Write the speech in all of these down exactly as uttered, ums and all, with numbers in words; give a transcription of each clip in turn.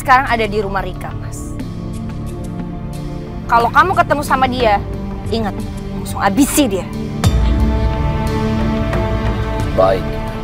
sekarang ada di rumah Rika, Mas. Kalau kamu ketemu sama dia, ingat, langsung habisi dia. Baik.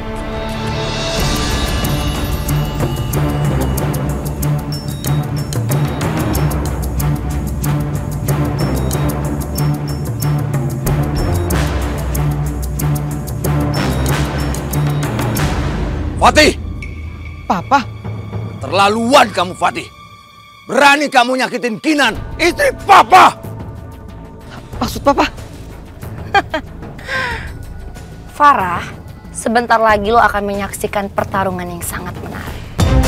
Fatih! Papa? Terlaluan kamu, Fatih. Berani kamu nyakitin Kinan, istri Papa! Maksud Papa? Farah, sebentar lagi lo akan menyaksikan pertarungan yang sangat menarik.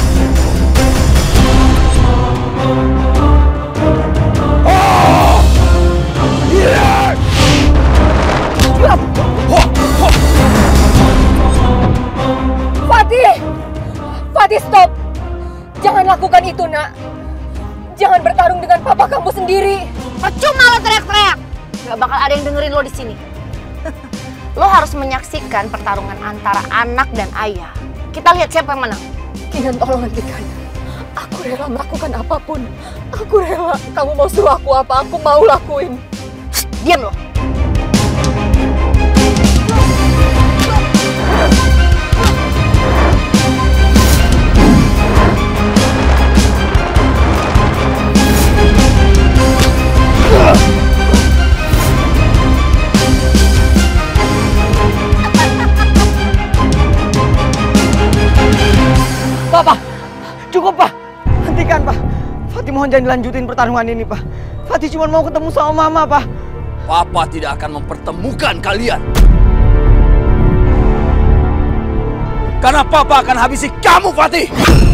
Oh! Yeah! Oh! Oh! Fatih! Fatih, stop! Jangan lakukan itu, nak. Jangan bertarung dengan papa kamu sendiri. Percuma lo teriak-teriak. Gak bakal ada yang dengerin lo di sini. Lo harus menyaksikan pertarungan antara anak dan ayah. Kita lihat siapa yang menang. Kinan, tolong hentikan. Aku rela melakukan apapun. Aku rela. Kamu mau suruh aku apa, aku mau lakuin. Diam lo. Papa, cukup Pak. Hentikan Pak. Fatih mohon jangan dilanjutin pertarungan ini Pak. Fatih cuma mau ketemu sama Mama Pak. Papa tidak akan mempertemukan kalian. Karena Papa akan habisi kamu, Fatih.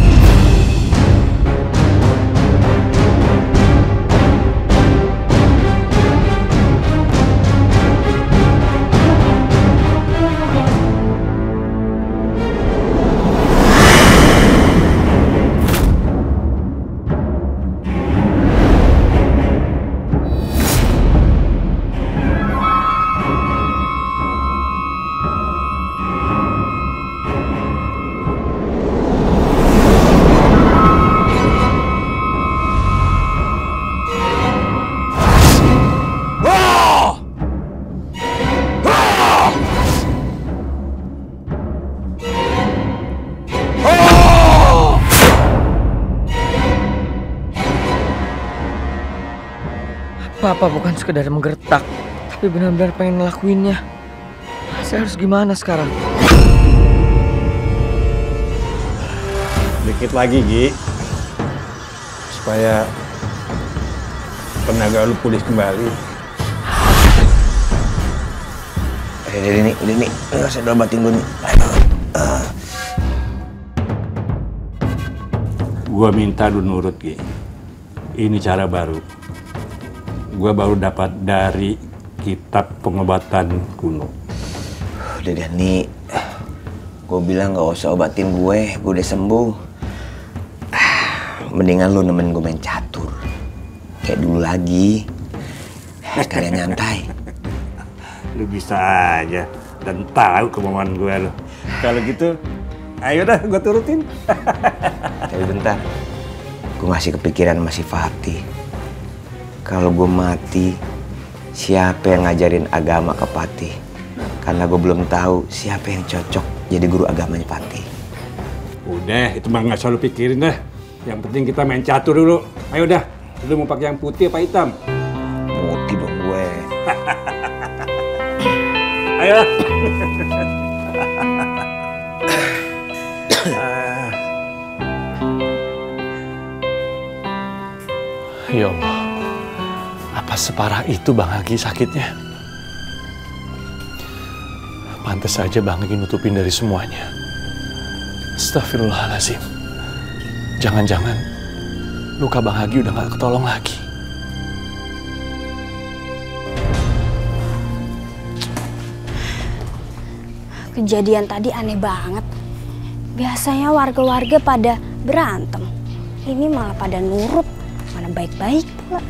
Papa bukan sekedar menggertak, tapi benar-benar pengen ngelakuinnya. Saya harus gimana sekarang? Dikit lagi, Gi. Supaya tenaga lu pulih kembali. Eh, udah nih, udah nih. Nggak usah dobatin gue nih. Uh. Gua minta lu nurut, Gi. Ini cara baru. Gua baru dapat dari kitab pengobatan kuno. Udah deh, nih. Gue bilang gak usah obatin gue, gue udah sembuh. Mendingan lu nemenin gue main catur. Kayak dulu lagi. Sekalian nyantai. Lu bisa aja. Dan tahu kemauan gue lo. Kalau gitu, ayo dah gue turutin. Tapi bentar. Gue masih kepikiran masih Fatih. Kalau gue mati, siapa yang ngajarin agama ke Fatih? Karena gue belum tahu siapa yang cocok jadi guru agamanya Fatih. Udah, itu mah nggak selalu pikirin dah. Yang penting kita main catur dulu. Ayo dah, lu mau pakai yang putih apa hitam? Putih dong gue. Ayo lah. Ya Allah, apa separah itu Bang Hagi sakitnya? Pantes saja Bang Hagi nutupin dari semuanya. Astagfirullahaladzim. Jangan-jangan luka Bang Hagi udah gak ketolong lagi. Kejadian tadi aneh banget. Biasanya warga-warga pada berantem. Ini malah pada nurut. Mana baik-baik pula.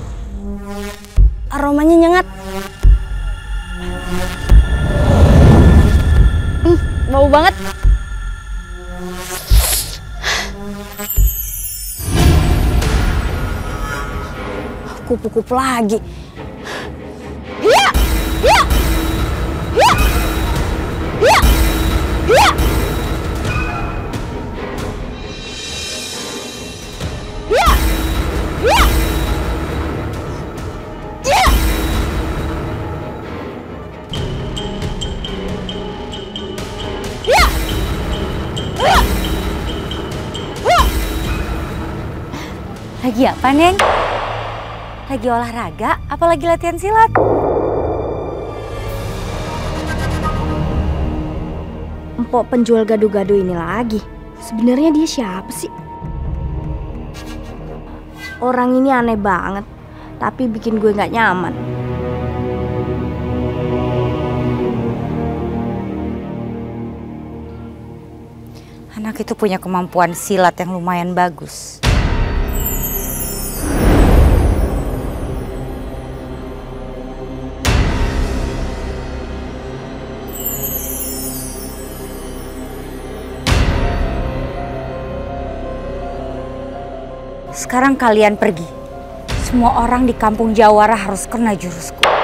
Aromanya nyengat. bau banget. Kupu-kupu lagi. Iya, iya, iya, iya, iya, iya, iya, iya. Lagi apa, Neng? Lagi olahraga, apalagi latihan silat? Empok penjual gado-gado ini lagi. Sebenarnya dia siapa sih? Orang ini aneh banget, tapi bikin gue nggak nyaman. Anak itu punya kemampuan silat yang lumayan bagus. Sekarang kalian pergi. Semua orang di kampung Jawara harus kena jurusku.